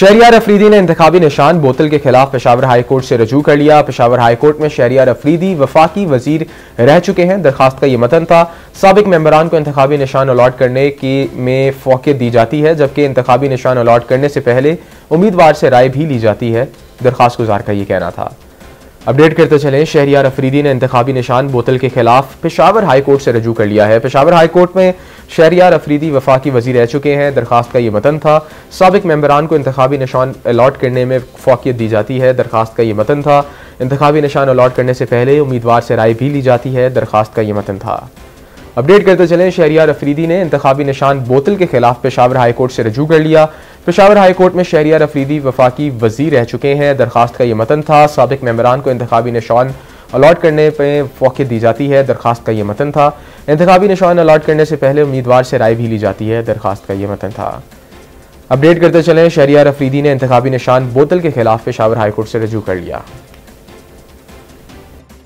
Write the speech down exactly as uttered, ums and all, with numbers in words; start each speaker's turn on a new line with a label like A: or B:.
A: शहरियार अफरीदी ने इंतखाबी निशान बोतल के खिलाफ पेशावर हाई कोर्ट से रजू कर लिया। पेशावर हाई कोर्ट में शहरियार अफरीदी वफाकी वजीर रह चुके हैं। दरखास्त का ये मतन था, साबिक मेंबरान को इंतखाबी निशान अलॉट करने की में फौकियत दी जाती है, जबकि इंतखाबी निशान अलॉट करने से पहले उम्मीदवार से राय भी ली जाती है। दरखास्त गुजार का ये कहना था। अपडेट करते चलें, शहरियार अफरीदी ने इंतखाबी निशान बोतल के खिलाफ पेशावर हाई कोर्ट से रजू कर लिया है। पेशावर हाई कोर्ट में शहरियार अफरीदी वफाकी वजीर रह चुके हैं। दरखास्त का ये मतन था, साबिक मेंबरान को इंतखाबी निशान अलॉट करने में फौकियत दी जाती है। दरखास्त का ये मतन था, इंतखाबी निशान अलॉट करने से पहले उम्मीदवार से राय भी ली जाती है। दरखास्त का ये मतन था। अपडेट करते चलें, शहरियार अफरीदी ने इंतखाबी निशान बोतल के खिलाफ पेशावर हाई कोर्ट से रजू कर लिया। पेशावर हाई कोर्ट में शहरियार अफरीदी वफाकी वजीर रह चुके हैं। दरखास्त का ये मतन था, साबिक मेंबरान को इंतखाबी निशान अलॉट करने पर फौकियत दी जाती है। दरखास्त का ये मतन था, इंतखाबी निशान अलॉट करने से पहले उम्मीदवार से राय भी ली जाती है। दरखास्त का ये मतन था। अपडेट करते चलें, शहरियार अफरीदी ने इंतखाबी निशान बोतल के खिलाफ पेशावर हाई कोर्ट से रजू कर लिया।